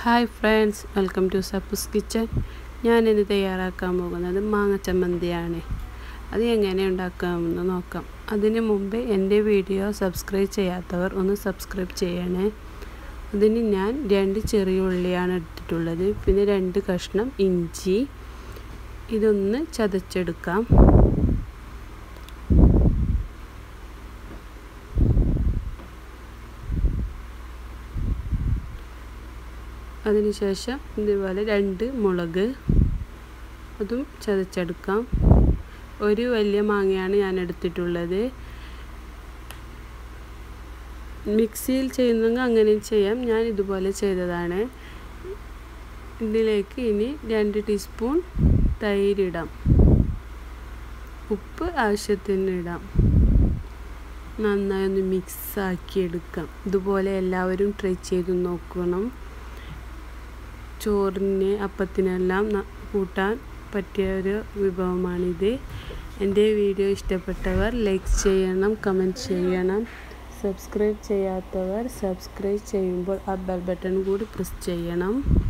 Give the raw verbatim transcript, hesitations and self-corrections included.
Hi friends, welcome to Sappu's kitchen. ഞാനിന്ന് തയ്യാറാക്കാൻ പോകുന്നത് മാങ്ങ ചമ്മന്തിയാണ്. അത് എങ്ങനെ ഉണ്ടാക്കാമെന്ന് നോക്കാം. അതിന് മുമ്പ് എൻ്റെ വീഡിയോ സബ്സ്ക്രൈബ് ചെയ്യാത്തവർ ഒന്ന് സബ്സ്ക്രൈബ് ചെയ്യണേ. അതിന് ഞാൻ രണ്ട് ചെറിയ ഉള്ളിയാണ് എടുത്തിട്ടുള്ളത്, പിന്നെ രണ്ട് കഷ്ണം ഇഞ്ചി. ഇതൊന്ന് ചതച്ചെടുക്കാം. അതിനുശേഷം ഇതുപോലെ രണ്ട് മുളക്, അതും ചതച്ചെടുക്കാം. ഒരു വലിയ മാങ്ങയാണ് ഞാൻ എടുത്തിട്ടുള്ളത്. മിക്സിയിൽ ചെയ്യുന്നെങ്കിൽ അങ്ങനെ ചെയ്യാം, ഞാൻ ഇതുപോലെ ചെയ്തതാണ്. ഇതിലേക്ക് ഇനി രണ്ട് ടീസ്പൂൺ തൈരിടാം. ഉപ്പ് ആവശ്യത്തിന് ഇടാം. നന്നായി ഒന്ന് മിക്സാക്കി എടുക്കാം. ഇതുപോലെ എല്ലാവരും ട്രൈ ചെയ്ത് നോക്കണം. ചോറിന് അപ്പത്തിനെല്ലാം കൂട്ടാൻ പറ്റിയ ഒരു വിഭവമാണിത്. എൻ്റെ വീഡിയോ ഇഷ്ടപ്പെട്ടവർ ലൈക്ക് ചെയ്യണം, കമൻറ്റ് ചെയ്യണം. സബ്സ്ക്രൈബ് ചെയ്യാത്തവർ സബ്സ്ക്രൈബ് ചെയ്യുമ്പോൾ ആ ബെൽ ബട്ടൺ കൂടി പ്രസ് ചെയ്യണം.